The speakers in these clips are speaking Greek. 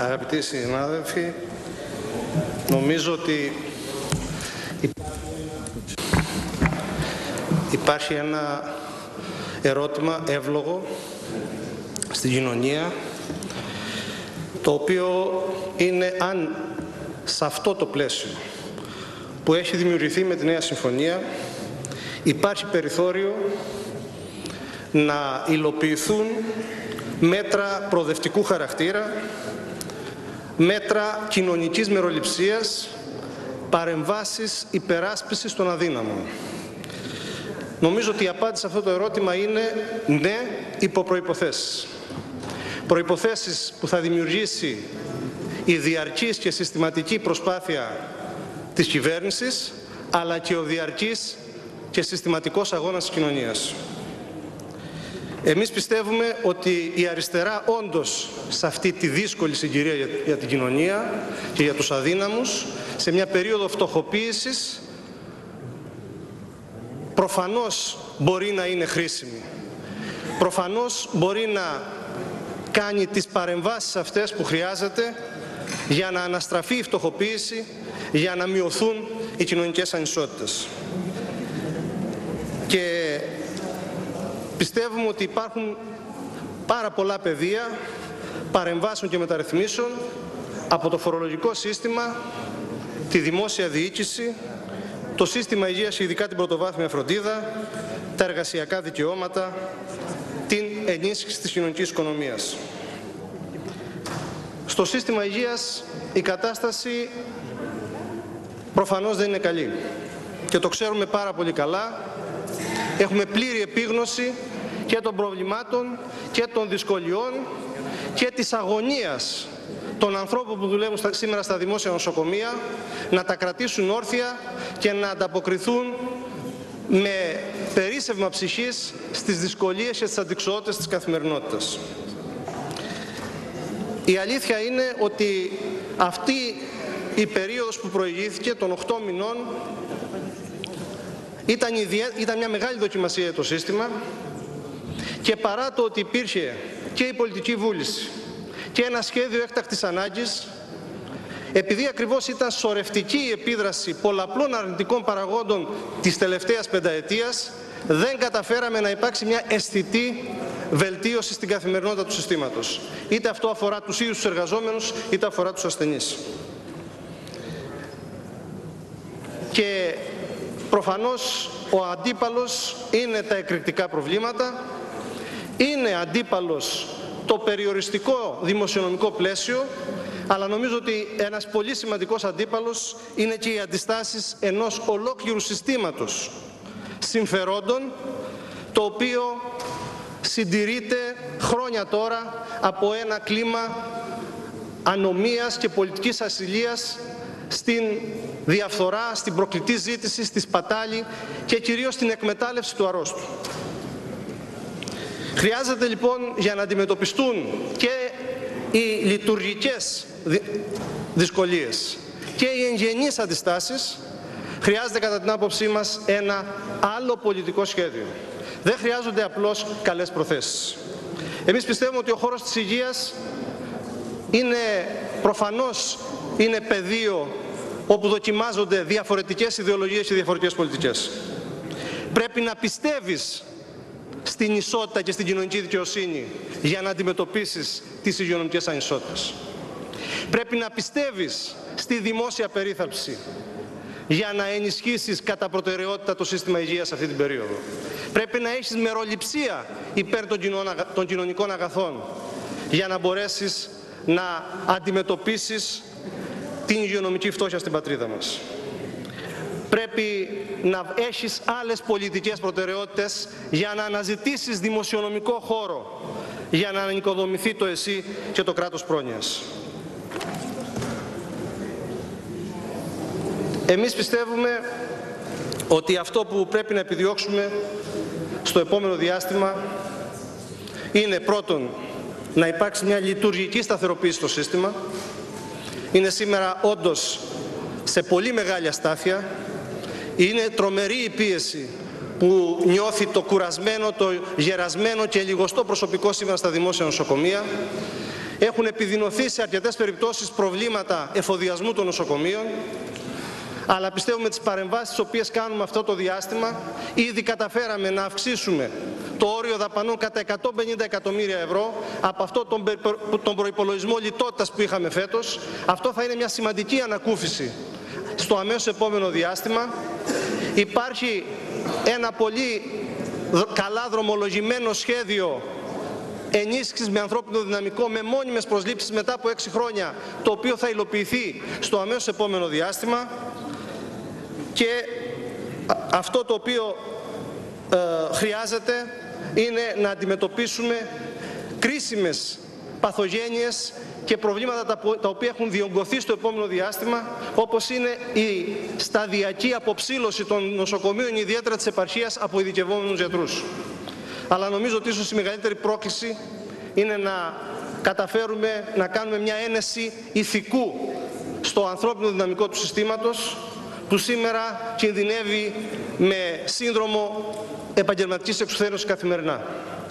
Αγαπητοί συνάδελφοι, νομίζω ότι υπάρχει ένα ερώτημα εύλογο στην κοινωνία, το οποίο είναι αν σε αυτό το πλαίσιο που έχει δημιουργηθεί με τη νέα συμφωνία υπάρχει περιθώριο να υλοποιηθούν μέτρα προοδευτικού χαρακτήρα, μέτρα κοινωνικής μεροληψίας, παρεμβάσεις υπεράσπισης των αδύναμων. Νομίζω ότι η απάντηση σε αυτό το ερώτημα είναι ναι, υπό προϋποθέσεις. Προϋποθέσεις που θα δημιουργήσει η διαρκής και συστηματική προσπάθεια της κυβέρνησης, αλλά και ο διαρκής και συστηματικός αγώνας της κοινωνίας. Εμείς πιστεύουμε ότι η αριστερά όντως σε αυτή τη δύσκολη συγκυρία για την κοινωνία και για τους αδύναμους, σε μια περίοδο φτωχοποίησης, προφανώς μπορεί να είναι χρήσιμη. Προφανώς μπορεί να κάνει τις παρεμβάσεις αυτές που χρειάζεται για να αναστραφεί η φτωχοποίηση, για να μειωθούν οι κοινωνικές ανισότητες. Και πιστεύουμε ότι υπάρχουν πάρα πολλά πεδία παρεμβάσεων και μεταρρυθμίσεων από το φορολογικό σύστημα, τη δημόσια διοίκηση, το σύστημα υγείας και ειδικά την πρωτοβάθμια φροντίδα, τα εργασιακά δικαιώματα, την ενίσχυση της κοινωνικής οικονομίας. Στο σύστημα υγείας η κατάσταση προφανώς δεν είναι καλή και το ξέρουμε πάρα πολύ καλά. Έχουμε πλήρη επίγνωση και των προβλημάτων και των δυσκολιών και της αγωνίας των ανθρώπων που δουλεύουν σήμερα στα δημόσια νοσοκομεία να τα κρατήσουν όρθια και να ανταποκριθούν με περίσσευμα ψυχής στις δυσκολίες και στις αντιξοότητες της καθημερινότητας. Η αλήθεια είναι ότι αυτή η περίοδος που προηγήθηκε των 8 μηνών ήταν μια μεγάλη δοκιμασία για το σύστημα και παρά το ότι υπήρχε και η πολιτική βούληση και ένα σχέδιο έκτακτης ανάγκης, επειδή ακριβώς ήταν σωρευτική η επίδραση πολλαπλών αρνητικών παραγόντων της τελευταίας πενταετίας, δεν καταφέραμε να υπάρξει μια αισθητή βελτίωση στην καθημερινότητα του συστήματος. Είτε αυτό αφορά τους ίδιους τους εργαζόμενους, είτε αφορά τους ασθενείς. Και προφανώς ο αντίπαλος είναι τα εκρηκτικά προβλήματα, είναι αντίπαλος το περιοριστικό δημοσιονομικό πλαίσιο, αλλά νομίζω ότι ένας πολύ σημαντικός αντίπαλος είναι και οι αντιστάσεις ενός ολόκληρου συστήματος συμφερόντων, το οποίο συντηρείται χρόνια τώρα από ένα κλίμα ανομίας και πολιτικής ασυλίας στην διαφθορά, στην προκλητή ζήτηση, στη σπατάλη και κυρίως στην εκμετάλλευση του αρρώστου. Χρειάζεται λοιπόν για να αντιμετωπιστούν και οι λειτουργικές δυσκολίες και οι εγγενείς αντιστάσεις, χρειάζεται κατά την άποψή μας ένα άλλο πολιτικό σχέδιο. Δεν χρειάζονται απλώς καλές προθέσεις. Εμείς πιστεύουμε ότι ο χώρος της υγείας προφανώς είναι πεδίο όπου δοκιμάζονται διαφορετικές ιδεολογίες και διαφορετικές πολιτικές. Πρέπει να πιστεύεις στην ισότητα και στην κοινωνική δικαιοσύνη για να αντιμετωπίσεις τις υγειονομικές ανισότητες. Πρέπει να πιστεύεις στη δημόσια περίθαλψη για να ενισχύσεις κατά προτεραιότητα το σύστημα υγείας αυτή την περίοδο. Πρέπει να έχεις μεροληψία υπέρ των κοινωνικών αγαθών για να μπορέσεις να αντιμετωπίσεις την υγειονομική φτώχεια στην πατρίδα μας. Πρέπει να έχεις άλλες πολιτικές προτεραιότητες για να αναζητήσεις δημοσιονομικό χώρο για να ανοικοδομηθεί το ΕΣΥ και το κράτος πρόνοιας. Εμείς πιστεύουμε ότι αυτό που πρέπει να επιδιώξουμε στο επόμενο διάστημα είναι πρώτον να υπάρξει μια λειτουργική σταθεροποίηση στο σύστημα. Είναι σήμερα όντως σε πολύ μεγάλη αστάθεια. Είναι τρομερή η πίεση που νιώθει το κουρασμένο, το γερασμένο και λιγοστό προσωπικό σήμερα στα δημόσια νοσοκομεία. Έχουν επιδεινωθεί σε αρκετές περιπτώσεις προβλήματα εφοδιασμού των νοσοκομείων, αλλά πιστεύουμε τις παρεμβάσεις τις οποίες κάνουμε αυτό το διάστημα, ήδη καταφέραμε να αυξήσουμε το όριο δαπανών κατά 150 εκατομμύρια ευρώ από αυτό τον προϋπολογισμό λιτότητας που είχαμε φέτος. Αυτό θα είναι μια σημαντική ανακούφιση στο αμέσως επόμενο διάστημα. Υπάρχει ένα πολύ καλά δρομολογημένο σχέδιο ενίσχυσης με ανθρώπινο δυναμικό, με μόνιμες προσλήψεις μετά από 6 χρόνια, το οποίο θα υλοποιηθεί στο αμέσως επόμενο διάστημα. Και αυτό το οποίο χρειάζεται είναι να αντιμετωπίσουμε κρίσιμες παθογένειες και προβλήματα τα οποία έχουν διωγγωθεί στο επόμενο διάστημα, όπως είναι η σταδιακή αποψήλωση των νοσοκομείων, ιδιαίτερα της επαρχίας, από ειδικευόμενους γιατρούς. Αλλά νομίζω ότι ίσως η μεγαλύτερη πρόκληση είναι να καταφέρουμε να κάνουμε μια ένεση ηθικού στο ανθρώπινο δυναμικό του συστήματος, που σήμερα κινδυνεύει με σύνδρομο επαγγελματικής εξουθένωσης καθημερινά.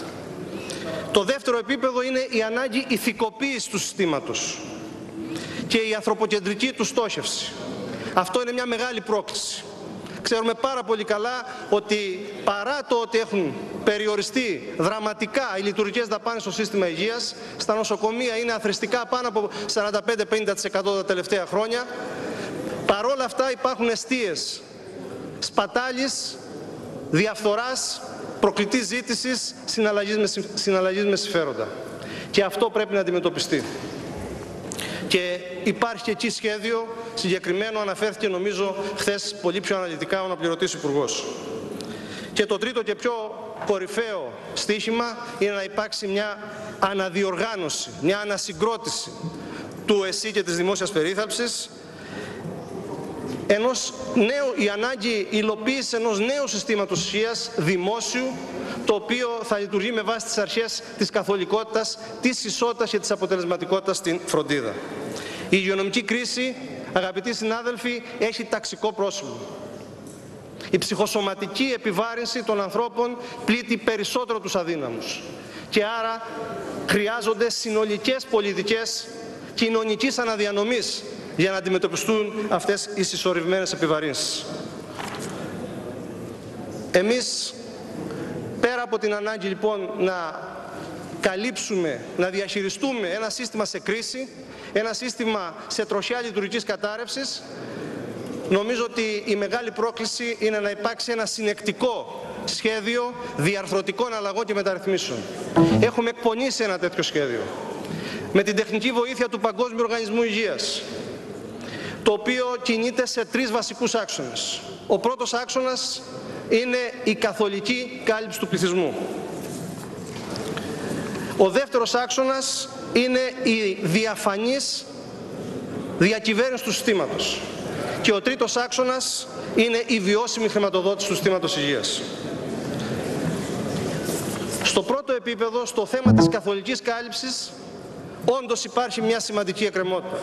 Το δεύτερο επίπεδο είναι η ανάγκη ηθικοποίησης του συστήματος και η ανθρωποκεντρική του στόχευση. Αυτό είναι μια μεγάλη πρόκληση. Ξέρουμε πάρα πολύ καλά ότι παρά το ότι έχουν περιοριστεί δραματικά οι λειτουργικές δαπάνες στο σύστημα υγείας, στα νοσοκομεία είναι αθρηστικά πάνω από 45-50% τα τελευταία χρόνια, παρόλα αυτά υπάρχουν εστίες σπατάλης, διαφθοράς, προκλητής ζήτησης, συναλλαγής με συμφέροντα. Και αυτό πρέπει να αντιμετωπιστεί. Και υπάρχει και εκεί σχέδιο συγκεκριμένο, αναφέρθηκε νομίζω χθες πολύ πιο αναλυτικά ο αναπληρωτής Υπουργός. Και το τρίτο και πιο κορυφαίο στοίχημα είναι να υπάρξει μια αναδιοργάνωση, μια ανασυγκρότηση του ΕΣΥ και της δημόσιας περίθαλψης, η ανάγκη υλοποίησης ενός νέου συστήματος υγείας δημόσιου, το οποίο θα λειτουργεί με βάση τις αρχές της καθολικότητας, της ισότητας και της αποτελεσματικότητας στην φροντίδα. Η υγειονομική κρίση, αγαπητοί συνάδελφοι, έχει ταξικό πρόσημο. Η ψυχοσωματική επιβάρυνση των ανθρώπων πλήττει περισσότερο τους αδύναμους. Και άρα χρειάζονται συνολικές πολιτικές κοινωνικής αναδιανομής για να αντιμετωπιστούν αυτές οι συσσωρευμένες επιβαρύνσεις. Εμείς, πέρα από την ανάγκη λοιπόν να καλύψουμε, να διαχειριστούμε ένα σύστημα σε κρίση, ένα σύστημα σε τροχιά λειτουργικής κατάρρευσης, νομίζω ότι η μεγάλη πρόκληση είναι να υπάρξει ένα συνεκτικό σχέδιο διαρθρωτικών αλλαγών και μεταρρυθμίσεων. Έχουμε εκπονήσει ένα τέτοιο σχέδιο με την τεχνική βοήθεια του Παγκόσμιου Οργανισμού Υγείας, το οποίο κινείται σε 3 βασικούς άξονες. Ο πρώτος άξονας είναι η καθολική κάλυψη του πληθυσμού. Ο δεύτερος άξονας είναι η διαφανής διακυβέρνηση του συστήματος. Και ο τρίτος άξονας είναι η βιώσιμη χρηματοδότηση του συστήματος υγείας. Στο πρώτο επίπεδο, στο θέμα της καθολικής κάλυψης, όντως υπάρχει μια σημαντική εκκρεμότητα.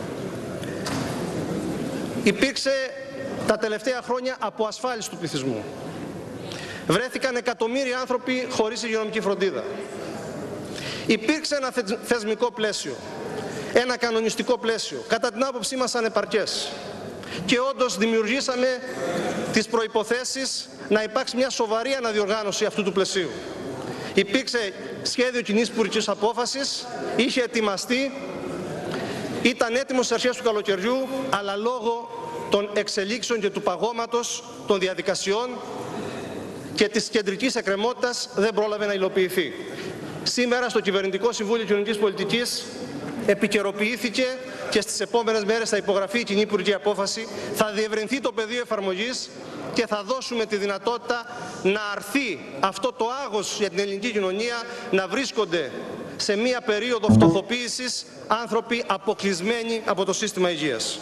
Υπήρξε τα τελευταία χρόνια αποασφάλιση του πληθυσμού. Βρέθηκαν εκατομμύρια άνθρωποι χωρίς υγειονομική φροντίδα. Υπήρξε ένα θεσμικό πλαίσιο, ένα κανονιστικό πλαίσιο, κατά την άποψή μας ανεπαρκές. Και όντως δημιουργήσαμε τις προϋποθέσεις να υπάρξει μια σοβαρή αναδιοργάνωση αυτού του πλαισίου. Υπήρξε σχέδιο κοινής υπουργικής απόφασης, είχε ετοιμαστεί, ήταν έτοιμο στις αρχές του καλοκαιριού, αλλά λόγω των εξελίξεων και του παγώματος των διαδικασιών και της κεντρικής εκκρεμότητας δεν πρόλαβε να υλοποιηθεί. Σήμερα στο Κυβερνητικό Συμβούλιο Κοινωνικής Πολιτικής επικαιροποιήθηκε και στις επόμενες μέρες θα υπογραφεί η κοινή υπουργική απόφαση, θα διευρυνθεί το πεδίο εφαρμογής και θα δώσουμε τη δυνατότητα να αρθεί αυτό το άγος για την ελληνική κοινωνία, να βρίσκονται σε μία περίοδο φτωχοποίησης άνθρωποι αποκλεισμένοι από το σύστημα υγείας.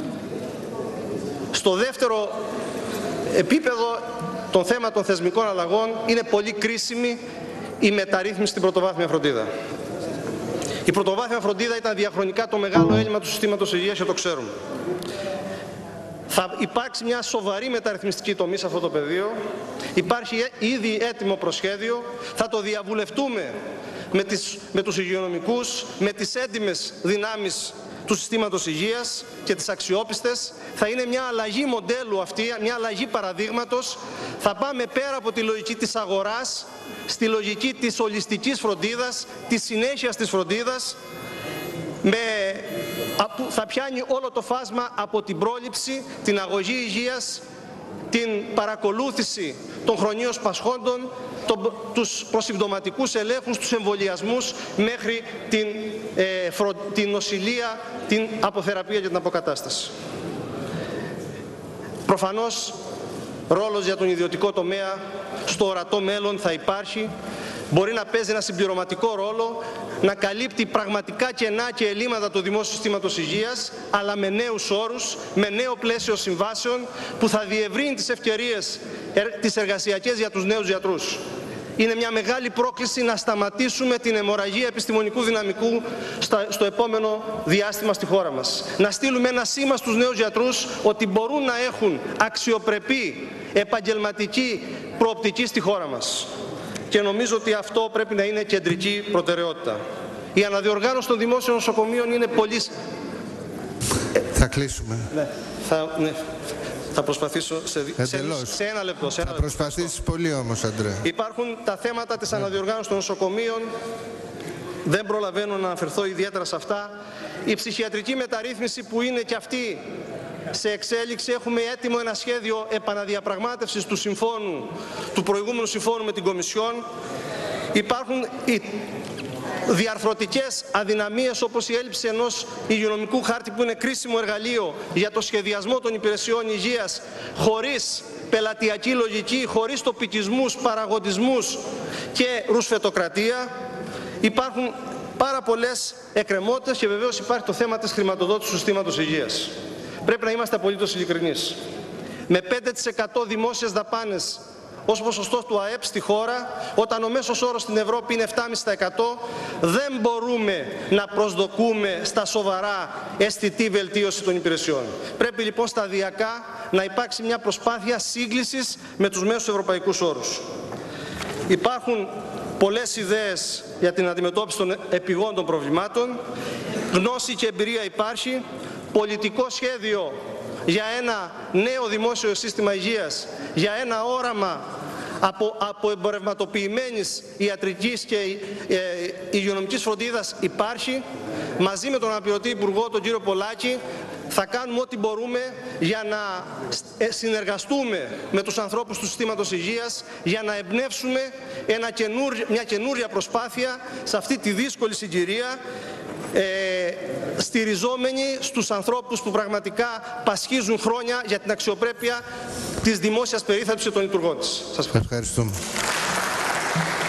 Στο δεύτερο επίπεδο, το θέμα των θεσμικών αλλαγών, είναι πολύ κρίσιμη η μεταρρύθμιση στην πρωτοβάθμια φροντίδα. Η πρωτοβάθμια φροντίδα ήταν διαχρονικά το μεγάλο έλλειμμα του συστήματος υγείας και το ξέρουμε. Θα υπάρξει μια σοβαρή μεταρρυθμιστική τομή σε αυτό το πεδίο. Υπάρχει ήδη έτοιμο προσχέδιο. Θα το διαβουλευτούμε με τους υγειονομικούς, με τις έντιμες δυνάμεις του συστήματος υγείας και τις αξιόπιστες. Θα είναι μια αλλαγή μοντέλου αυτή, μια αλλαγή παραδείγματος. Θα πάμε πέρα από τη λογική της αγοράς, στη λογική της ολιστικής φροντίδας, της συνέχειας της φροντίδας, θα πιάνει όλο το φάσμα από την πρόληψη, την αγωγή υγείας, την παρακολούθηση των χρονίως πασχόντων, τους προσυμπτωματικούς ελέγχους, τους εμβολιασμούς, μέχρι την νοσηλεία, την αποθεραπεία και την αποκατάσταση. Προφανώς, ρόλος για τον ιδιωτικό τομέα στο ορατό μέλλον θα υπάρχει. Μπορεί να παίζει ένα συμπληρωματικό ρόλο, να καλύπτει πραγματικά κενά και ελλείμματα του δημόσιου συστήματος υγείας, αλλά με νέους όρους, με νέο πλαίσιο συμβάσεων που θα διευρύνει τις ευκαιρίες τις εργασιακές για τους νέους γιατρούς. Είναι μια μεγάλη πρόκληση να σταματήσουμε την αιμορραγία επιστημονικού δυναμικού στο επόμενο διάστημα στη χώρα μας. Να στείλουμε ένα σήμα στους νέους γιατρούς ότι μπορούν να έχουν αξιοπρεπή επαγγελματική προοπτική στη χώρα μας. Και νομίζω ότι αυτό πρέπει να είναι κεντρική προτεραιότητα. Η αναδιοργάνωση των δημόσιων νοσοκομείων είναι πολύ... Θα κλείσουμε. Ναι, θα προσπαθήσω σε ένα λεπτό. Θα προσπαθήσεις πολύ όμως, Αντρέα. Υπάρχουν τα θέματα της αναδιοργάνωσης των νοσοκομείων. Δεν προλαβαίνω να αναφερθώ ιδιαίτερα σε αυτά. Η ψυχιατρική μεταρρύθμιση που είναι και αυτή σε εξέλιξη. Έχουμε έτοιμο ένα σχέδιο επαναδιαπραγμάτευσης του προηγούμενου συμφώνου με την Κομισιόν. Υπάρχουν διαρθρωτικές αδυναμίες, όπως η έλλειψη ενός υγειονομικού χάρτη που είναι κρίσιμο εργαλείο για το σχεδιασμό των υπηρεσιών υγείας, χωρίς πελατειακή λογική, χωρίς τοπικισμούς, παραγοντισμούς και ρουσφετοκρατία. Υπάρχουν πάρα πολλές εκκρεμότητες και βεβαίως υπάρχει το θέμα της χρηματοδότησης του συστήματος υγείας. Πρέπει να είμαστε απολύτως ειλικρινείς. Με 5% δημόσιες δαπάνες ως ποσοστό του ΑΕΠ στη χώρα, όταν ο μέσος όρος στην Ευρώπη είναι 7,5%, δεν μπορούμε να προσδοκούμε στα σοβαρά αισθητή βελτίωση των υπηρεσιών. Πρέπει λοιπόν σταδιακά να υπάρξει μια προσπάθεια σύγκλησης με τους μέσους ευρωπαϊκούς όρους. Υπάρχουν πολλές ιδέες για την αντιμετώπιση των επιγόντων προβλημάτων. Γνώση και εμπειρία υπάρχει. Πολιτικό σχέδιο για ένα νέο δημόσιο σύστημα υγείας, για ένα όραμα από εμπορευματοποιημένης ιατρικής και υγειονομικής φροντίδας υπάρχει. Μαζί με τον αναπληρωτή Υπουργό, τον κύριο Πολάκη, θα κάνουμε ό,τι μπορούμε για να συνεργαστούμε με τους ανθρώπους του συστήματος υγείας, για να εμπνεύσουμε μια καινούρια προσπάθεια σε αυτή τη δύσκολη συγκυρία, στηριζόμενοι στους ανθρώπους που πραγματικά πασχίζουν χρόνια για την αξιοπρέπεια της δημόσιας περίθαλψης των λειτουργών της. Σας ευχαριστώ.